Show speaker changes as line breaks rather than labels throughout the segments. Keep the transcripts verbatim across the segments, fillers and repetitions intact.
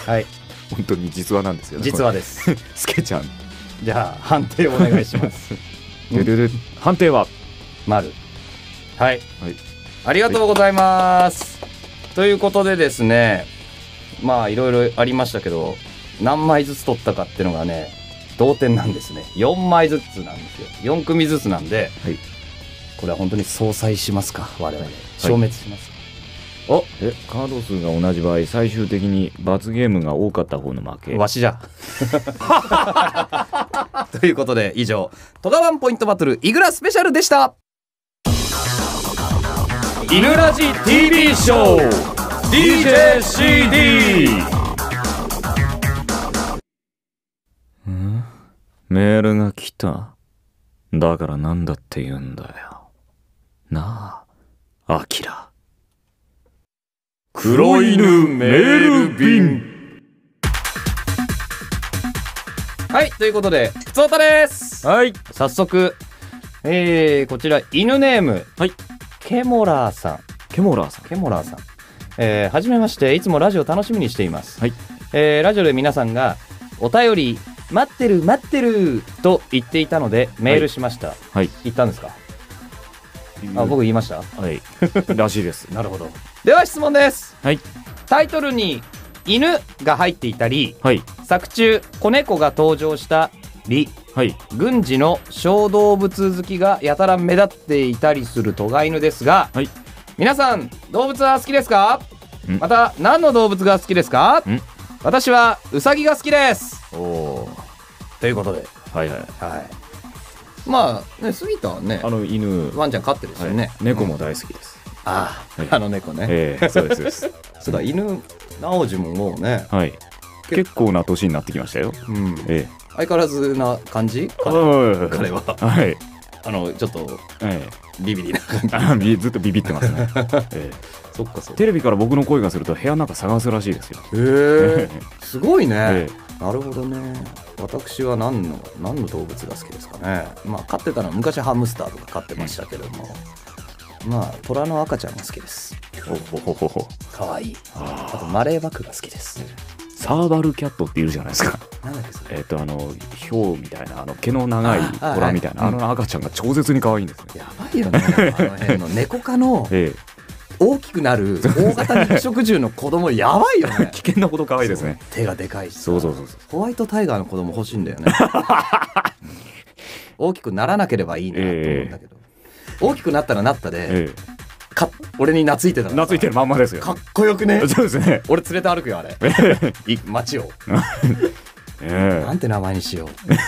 はい、
本当に実話なんですよね。
実話です。
スケちゃん。
じゃあ判定お願いします。
ででで判定は
丸。はい、
はい、
ありがとうございます、はい、ということでですね、まあいろいろありましたけど、何枚ずつ取ったかっていうのがね同点なんですね。よんまいずつなんですよ。よん組ずつなんで、はい、これは本当に相殺しますか、我々消滅しますか、
はい、おえカード数が同じ場合最終的に罰ゲームが多かった方の負け。
わしじゃということで以上戸田ワンポイントバトルイグラスペシャルでした。イヌラジ ティービー ショー ディージェーシーディー。
んメールが来た。だからなんだって言うんだよなあ、アキラ。黒犬メール便。
はい、ということでふつおたです。
はい、
早速、えー、こちら犬ネーム、
はい、
ケモラーさん。
ケモラーさん。
ケモラーさん。えー、はじめまして。いつもラジオ楽しみにしています。
はい。
えー、ラジオで皆さんがお便り待ってる待ってると言っていたのでメールしました。
はい。
言ったんですか？あ、僕言いました？
はい。らしいです。
なるほど。では質問です。
はい。
タイトルに犬が入っていたり、
はい、
作中子猫が登場したり、
はい、
軍事の小動物好きがやたら目立っていたりするトガ犬ですが、はい、皆さん動物は好きですか？また何の動物が好きですか？私はウサギが好きです。おということで、はいはいはい、まあね、杉田はね、あの犬ワンちゃん飼ってるしね、はい、
猫も大好きです、
うん、ああ、はい、あの猫ね、
えー、そうですです
そうだ、犬直司ももうね、
はい、結構な年になってきましたよ、うん、えー、
相変わらずな感じ彼は、はい、あのちょっと、えー、ビビリな感じ
ずっとビビってますね、えー、そっかそっか。テレビから僕の声がすると部屋の中探すらしいですよ。
へえすごいね、えー、なるほどね。私は何の何の動物が好きですかね。まあ飼ってたのは昔ハムスターとか飼ってましたけども、まあ虎の赤ちゃんが好きです。ほほほほかわいい。あとマレーバックが好きです。
サーバルキャットっているじゃないですか。
なんだっけそれ。
えっとあのヒョウみたいなあの毛の長い虎みたいな あ,、はい、あの赤ちゃんが超絶に可愛いんですよ。
やばいよね。あの辺の猫科の大きくなる大型肉食獣の子供やばいよね。
危険なほど可愛いですね。
手がでかいし。
そうそうそうそう。
ホワイトタイガーの子供欲しいんだよね。大きくならなければいいなと思うんだけど、えー、大きくなったらなったで。えーか俺に懐いてた
懐いてるまんまですよ。
かっこよくね。
そうですね。
俺連れて歩くよあれ。街を、えー、なんて名前にしよ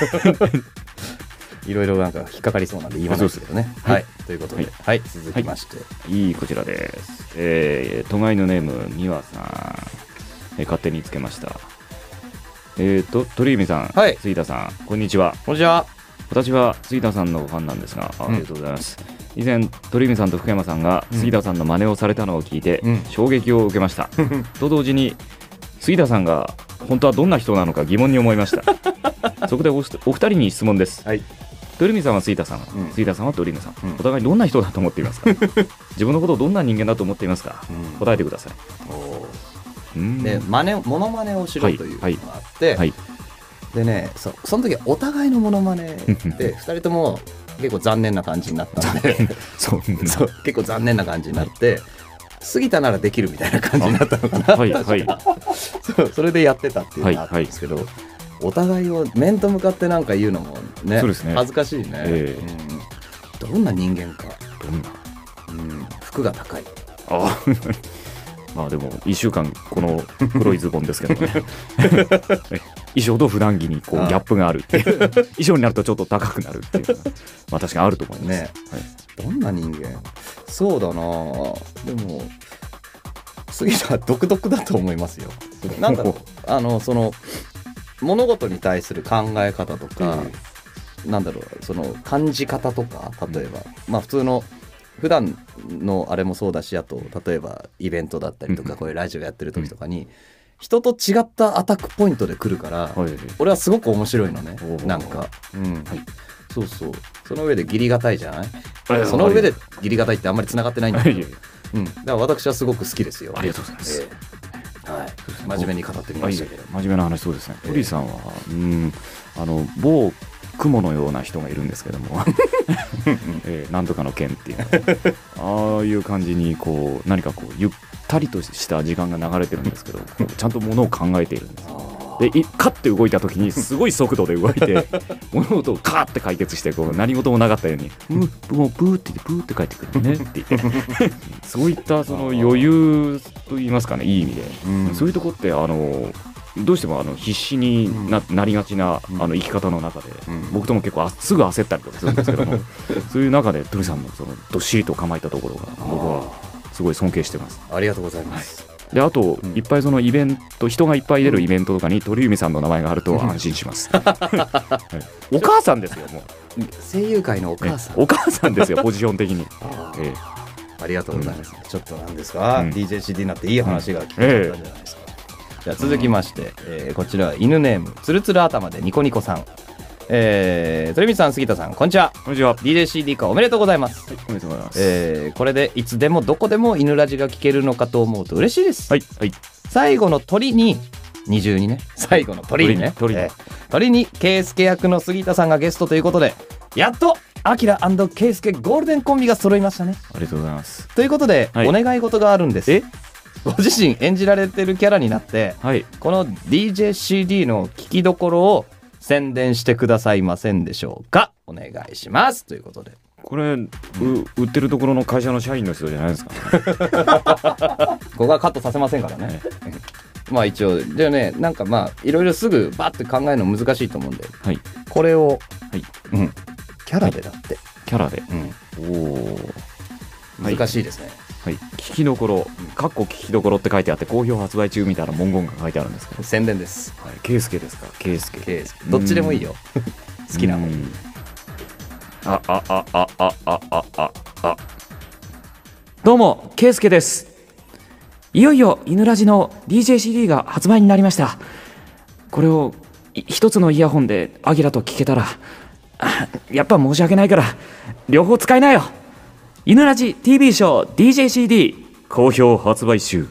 う。いろいろなんか引っかかりそうなんで言いませんけどね。はい、はい、ということで、はい、はい、続きまして、はい、
いいこちらです。えー、都外のネームみわさん、えー、勝手につけました。えーと鳥海さん、はい、杉田さん、こんにちは。
こんにちは。
私は杉田さんのファンなんですが、ありがとうございます。うん、以前鳥海さんと福山さんが杉田さんの真似をされたのを聞いて、うん、衝撃を受けました。と同時に杉田さんが本当はどんな人なのか疑問に思いました。そこで お, お二人に質問です。はい、鳥海さんは杉田さん、うん、杉田さんは鳥海さん、うん、お互いどんな人だと思っていますか？自分のことをどんな人間だと思っていますか？うん、答えてください。
おで真似モノマネをしろというのがあって、はいはいはい、でね、そ, その時お互いのモノマネでふたりとも結構残念な感じになったんでそうそう結構残念な感じになって、杉田ならできるみたいな感じになったのかな、はいはい、そうそれでやってたっていうのがあったんですけど、はいはい、お互いを面と向かってなんか言うのも ね, そうですね恥ずかしいね、えーうん、どんな人間かどんな、うん、服が高い。
あまあでもいっしゅうかんこの黒いズボンですけどね衣装と普段着にこうギャップがあるっていう衣装になるとちょっと高くなるっていうのはまあ確かにあると思います、ねはい、
どんな人間そうだな。でも杉田は独特だと思いますよ。なんだろうあのその物事に対する考え方とか、うん、なんだろうその感じ方とか例えば、うん、まあ普通の普段のあれもそうだし、あと例えばイベントだったりとかこういうラジオやってる時とかに人と違ったアタックポイントで来るから俺はすごく面白いのね。なんか、うんはい、そうそうその上で義理がたいじゃない。その上で義理がたいってあんまりつながってないんだけど、うん、だから私はすごく好きですよ。
ありがとうございます、え
はい、真面目に語ってみましたけど、
真面目な話。そうですね、えー、鳥さんはうんあの某雲のような人がいるんですけども、えー、なんとかの剣っていうああいう感じにこう何かこうゆったりとした時間が流れてるんですけど、ちゃんとものを考えているんです。でカッて動いた時にすごい速度で動いて物事をカーって解決して、こう何事もなかったように「うんもうブーってブーって帰ってくるね」って言ってそういったその余裕といいますかね、いい意味で、うん、そういうとこってあのどうしてもあの必死に な,、なりがちなあの生き方の中で、うん、僕とも結構すぐ焦ったりとかするんですけどもそういう中で鳥さんのそのどっしりと構えたところが僕はすごい尊敬してます。
ありがとうございます。
はい、であと、うん、いっぱいそのイベント、人がいっぱい出るイベントとかに鳥海さんの名前があると安心します、はい、お母さんですよ、もう
声優界のお母さん、
お母さんですよポジション的に。
あ,、ええ、ありがとうございます、うん、ちょっとなんですか、うん、ディージェーシーディー になっていい話が聞けたんじゃないですか、ええ、じゃあ続きまして、うんえー、こちらは犬ネームつるつる頭でニコニコさん、えー、鳥海さん、杉田さん、こんにちは。
こんにちは。
ディージェーシーディー 化おめでとうございます。
はい、おめでとうございます。
えー、これでいつでもどこでも犬ラジが聞けるのかと思うと嬉しいです。
はい、はい、
最後の鳥に二重にね、最後の鳥にね、
鳥に、
えー、鳥に圭介役の杉田さんがゲストということで、やっとアキラ&圭介ゴールデンコンビが揃いましたね。
ありがとうございます。
ということで、はい、お願い事があるんです。
え
ご自身演じられてるキャラになって、はい、この ディージェーシーディー の聞きどころを宣伝してくださいませんでしょうか。お願いしますということで、
これ売ってるところの会社の社員の人じゃないですか、
ね、ここはカットさせませんからねまあ一応じゃあね、なんかまあいろいろすぐバッて考えるの難しいと思うんで、はい、これを、はいうん、キャラでだって、
キャラで、
うん、お難しいですね、
はい、聞きどころ、かっこ聞きどころって書いてあって、好評発売中みたいな文言が書いてあるんですけど、
宣伝です。
はい、圭介ですか、圭介、圭介、
どっちでもいいよ好きなもん。
あああああああああどうも圭介です。いよいよ犬ラジの ディージェーシーディー が発売になりました。これを一つのイヤホンでアキラと聞けたら、やっぱ申し訳ないから両方使いなよ。犬ラジ ティービー ショー ディージェーシーディー 好評発売中。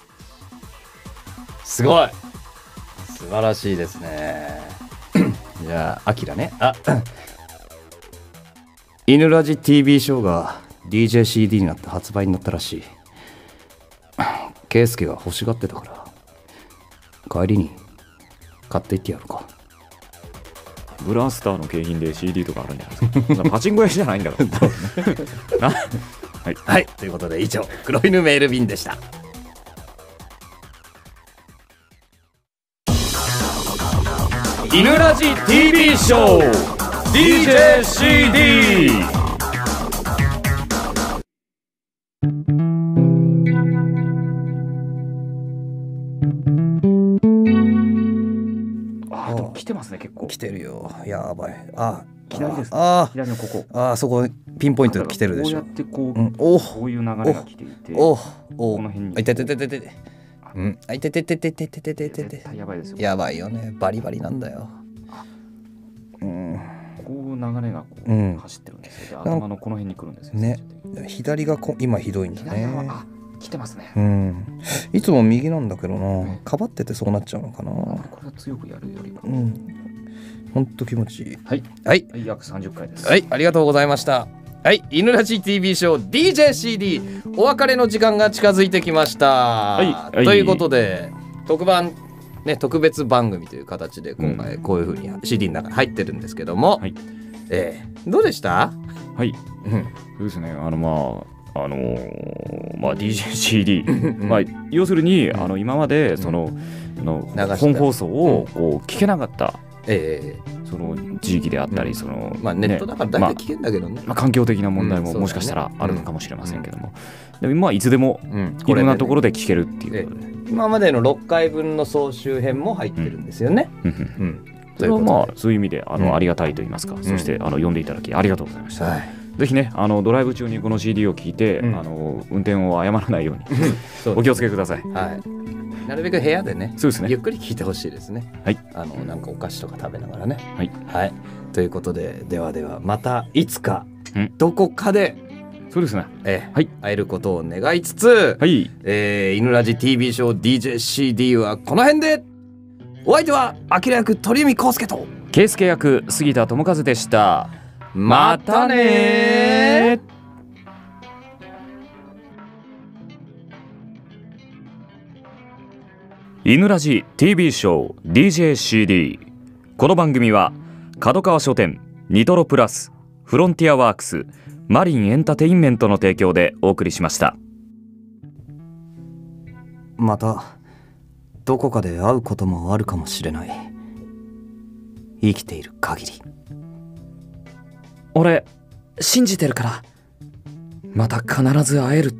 すごい、素晴らしいですねじゃあアキラね、あ犬ラジ ティービー ショーが ディージェーシーディー になって発売になったらしい。圭介が欲しがってたから帰りに買っていってやるか。
ブラスターの景品で シーディー とかあるんじゃないですかパチンコ屋じゃないんだからはい、
はい、ということで以上黒犬メール便でした。
犬ラジ ティービー ショー ディージェーシーディー。あ、でも来てますね、結構
来てるよ。やばい。あ、
左です、ね、
あ
左のここ、
あ、そこピンポイントで来てるでしょ。
こうやってこう、
うん、お
こういう流れが来ていて、
おお
この辺に、
あいてててててて、うん、あいてててててててててて、
絶対やばいですよ。
やばいよね、バリバリなんだよ。
うん、こう流れがこう、うん、走ってるんですよ。で、頭のこの辺に来るんですよ
ね。左がこ今ひどいんだね。
あ、来てますね。
うん。いつも右なんだけどな、かばっててそうなっちゃうのかな。こ
れは強くやるよりも、
うん、ほんと気持ちいい。
はい、
はい、
はい、約さんじゅっかいです。
はい、ありがとうございました。はい、犬ラジ ティービー ショー ディージェーシーディー お別れの時間が近づいてきました。はい、ということで特番ね、特別番組という形で今回こういう風に シーディー の中に入ってるんですけども、はい、えー、どうでした？
はい、うん、そうですね。あのまああのー、まあ ディージェーシーディー まあ要するにあの今までその、うん、の本放送をこう聞けなかった、えー、その地域であったり、うん、その
まあネットだから大体聞けんだけどね、
まあ、環境的な問題ももしかしたらあるのかもしれませんけども、うん、でもまあいつでもいろんなところで聞けるっていうことで、
うん、今までのろっかいぶんの総集編も入ってるんですよね。
うんうん、それはまあそういう意味であの、うん、ありがたいと言いますか、そしてあの読んでいただきありがとうございました。はい、ぜひね、あのドライブ中にこの シーディー を聞いて、うん、あの運転を誤らないようにお気をつけください。
はい、なるべく部屋でね、
そうですね、
ゆっくり聞いてほしいですね。はい、あのなんかお菓子とか食べながらね。はい、はい、ということで、ではではまたいつかどこかで
そうですね。
ええ、
はい、
会えることを願いつつ、
はい、
えー、犬ラジ ティービー ショー ディージェーシーディー はこの辺で。お相手はアキラ役鳥海浩介と
圭介役杉田智和でした。
またねー。
犬ラジ ティービー ショー ディージェーシーディー。 この番組は角川書店、ニトロプラス、フロンティアワークス、マリンエンタテインメントの提供でお送りしました。
またどこかで会うこともあるかもしれない。生きている限り。
俺信じてるから、また必ず会えるって。